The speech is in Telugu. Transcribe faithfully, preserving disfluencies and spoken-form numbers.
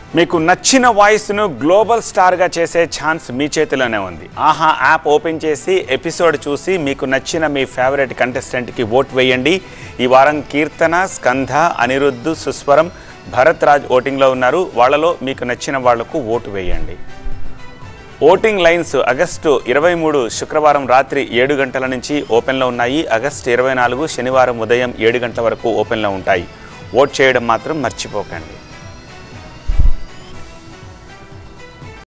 మీకు నచ్చిన వాయిస్ను గ్లోబల్ స్టార్గా చేసే ఛాన్స్ మీ చేతిలోనే ఉంది. ఆహా యాప్ ఓపెన్ చేసి ఎపిసోడ్ చూసి మీకు నచ్చిన మీ ఫేవరెట్ కంటెస్టెంట్కి ఓట్ వేయండి. ఈ వారం కీర్తన, స్కంధ, అనిరుద్ధ్, సుస్వరం, భరత్ రాజ్ ఓటింగ్లో ఉన్నారు. వాళ్ళలో మీకు నచ్చిన వాళ్లకు ఓటు వేయండి. ఓటింగ్ లైన్స్ ఆగస్టు ఇరవై మూడు శుక్రవారం రాత్రి ఏడు గంటల నుంచి ఓపెన్లో ఉన్నాయి. ఆగస్టు ఇరవై నాలుగు శనివారం ఉదయం ఏడు గంటల వరకు ఓపెన్లో ఉంటాయి. ఓట్ చేయడం మాత్రం మర్చిపోకండి.